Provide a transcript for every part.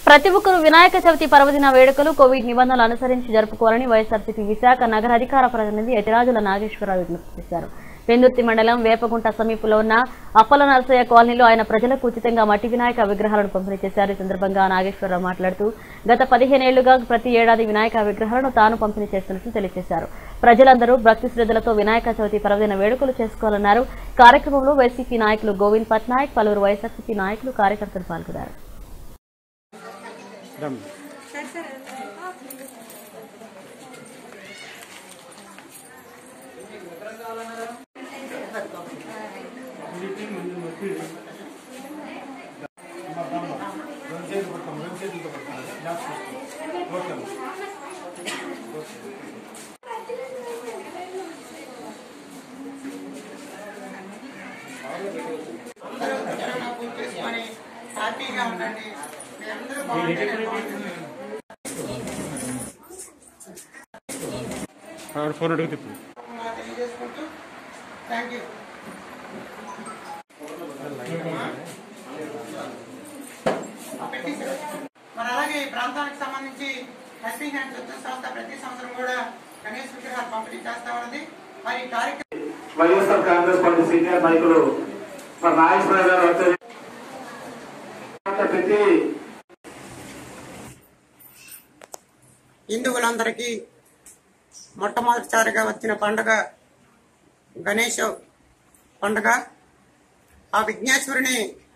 ప్రతి ఒక్కరూ వినాయక చవితి పర్వదిన వేడుకలు కోవిడ్ నిబంధనలు అనుసరించి జరుపుకోవాలని వైఎస్ఆర్సీపీ విశాఖ నగర అధికార ప్రతినిధి యతిరాజుల నాగేశ్వరరావు విజ్ఞప్తి చేశారు. పెందుర్తి మండలం వేపగుంట సమీపంలో ఉన్న అప్పల నరసయ్య కాలనీలో ఆయన ప్రజలకు ఉచితంగా మట్టి వినాయక విగ్రహాలను పంపిణీ చేశారు. ఈ సందర్భంగా నాగేశ్వరరావు మాట్లాడుతూ గత 15 ఏళ్లుగా ప్రతి ఏడాది వినాయక విగ్రహాలను తాను పంపిణీ చేస్తున్నట్లు తెలియజేశారు. ప్రజలందరూ భక్తి శ్రద్ధలతో వినాయక చవితి పర్వదిన వేడుకలు చేసుకోవాలన్నారు. కార్యక్రమంలో వైసీపీ నాయకులు గోవింద్ పట్నాయక్, పలువురు వైఎస్ఆర్సీపీ నాయకులు, కార్యకర్తలు పాల్గొన్నారు. హ్యాపీగా ఉండండి. ఫోన్ అడుగు తిప్పు. తెలియజేసుకుంటూ థ్యాంక్ యూ. మరి అలాగే ఈ ప్రాంతానికి సంబంధించి హెల్పింగ్ హ్యాండ్స్ వచ్చిన సంస్థ ప్రతి సంవత్సరం కూడా గణేష్ విగ్రహాలు పంపిణీ చేస్తా ఉన్నది. మరి కార్యక్రమం వైఎస్ఆర్ కాంగ్రెస్ పార్టీ సీనియర్ నాయకులు మరి నాగేశ్వర గారు ప్రతి హిందువులందరికీ మొట్టమొదటిసారిగా వచ్చిన పండుగ గణేష్ పండుగ. ఆ విఘ్నేశ్వరుని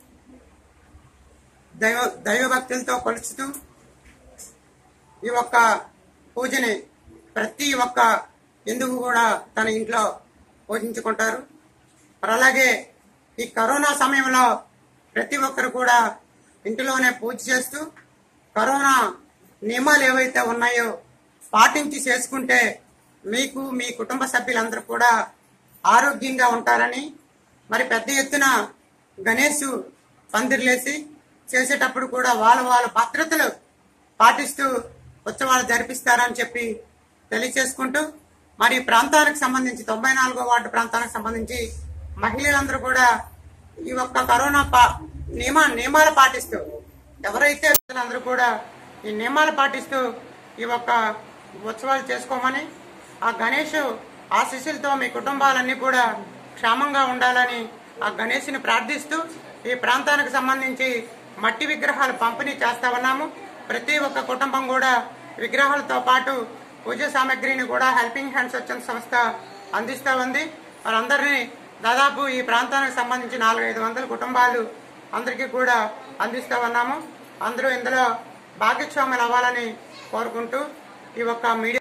దైవభక్తులతో కొలుచుతూ ఈ ఒక్క పూజని ప్రతి ఒక్క హిందువు కూడా తన ఇంట్లో పూజించుకుంటారు. మరి అలాగే ఈ కరోనా సమయంలో ప్రతి ఒక్కరు కూడా ఇంటిలోనే పూజ చేస్తూ కరోనా నియమాలు ఏవైతే ఉన్నాయో పాటించి చేసుకుంటే మీకు మీ కుటుంబ సభ్యులందరూ కూడా ఆరోగ్యంగా ఉంటారని, మరి పెద్ద ఎత్తున గణేష్ పందిర్లేసి చేసేటప్పుడు కూడా వాళ్ళ భద్రతలు పాటిస్తూ ఉత్సవాలు జరిపిస్తారని చెప్పి తెలియచేసుకుంటూ, మరి ప్రాంతానికి సంబంధించి 94వ వార్డు ప్రాంతానికి సంబంధించి మహిళలందరూ కూడా ఈ ఒక్క కరోనా నియమాలు పాటిస్తూ ఎవరైతే అందరూ కూడా ఈ నియమాలు పాటిస్తూ ఈ ఒక్క ఉత్సవాలు చేసుకోమని, ఆ గణేష్ ఆశీస్సులతో మీ కుటుంబాలన్నీ కూడా క్షేమంగా ఉండాలని ఆ గణేష్ని ప్రార్థిస్తూ ఈ ప్రాంతానికి సంబంధించి మట్టి విగ్రహాలు పంపిణీ చేస్తా ఉన్నాము. ప్రతి ఒక్క కుటుంబం కూడా విగ్రహాలతో పాటు పూజ సామాగ్రిని కూడా హెల్పింగ్ హ్యాండ్స్ వచ్చిన సంస్థ అందిస్తూ ఉంది. వారందరినీ దాదాపు ఈ ప్రాంతానికి సంబంధించి 400-500 కుటుంబాలు అందరికీ కూడా అందిస్తూ ఉన్నాము. అందరూ ఇందులో భాగస్వాములు అవ్వాలని కోరుకుంటూ ఈ ఒక్క మీడియా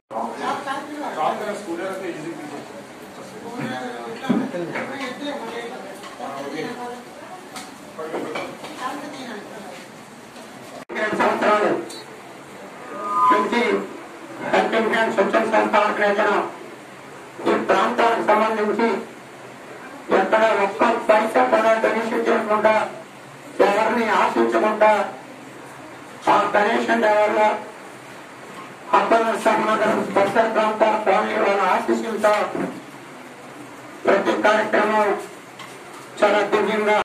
సంవత్సరాలు నుంచి హెల్పింగ్ హ్యాండ్స్ వచ్చిన సంస్థ ఈ ప్రాంతానికి సంబంధించి ఎక్కడ ఒక్క పైసా కూడా డొనేషన్ చేయకుండా ఎవరిని ఆశించకుండా ఆ గణేషన్ వల్ల అప్పల నగరం పరిసర ప్రాంత కాలనీ వాళ్ళ ఆశీస్సులతో ప్రతి కార్యక్రమం చాలా దివ్యంగా